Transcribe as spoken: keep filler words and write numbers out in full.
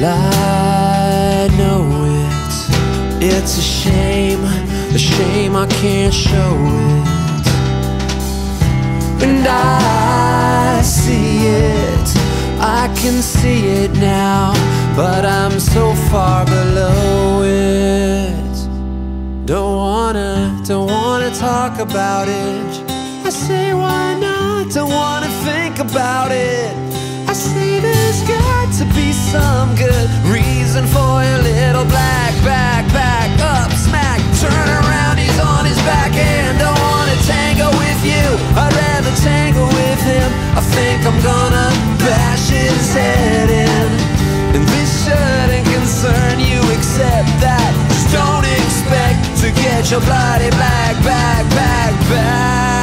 I know it, it's a shame, a shame I can't show it. And I see it, I can see it now, but I'm so far below it. Don't wanna, don't wanna talk about it. I say why not, don't wanna think about it. I say there's got to be some good reason for your little black back, back up, smack, turn around, he's on his back and don't wanna tango with you. I'd rather tango with him. I think I'm gonna bash his head in. And this shouldn't concern you except that just don't expect to get your bloody black back, back, back.